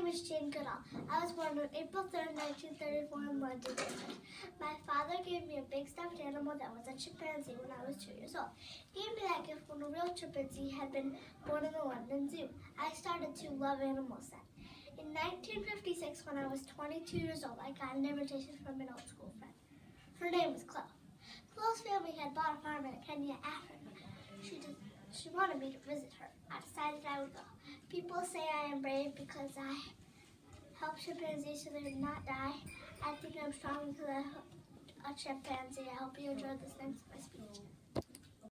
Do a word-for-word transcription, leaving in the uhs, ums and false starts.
is Jane Goodall. I was born on April third, nineteen thirty-four in London, England. My father gave me a big stuffed animal that was a chimpanzee when I was two years old. He gave me that gift when a real chimpanzee had been born in the London Zoo. I started to love animals then. In nineteen fifty-six, when I was twenty-two years old, I got an invitation from an old school friend. Her name was Chloe. Chloe's family had bought a farm in Kenya, Africa. She just, she wanted me to visit her. I decided I would go. People say I am brave because I help chimpanzees so they would not die. I think I'm strong because I helped a chimpanzee. I hope you enjoyed this next my speech.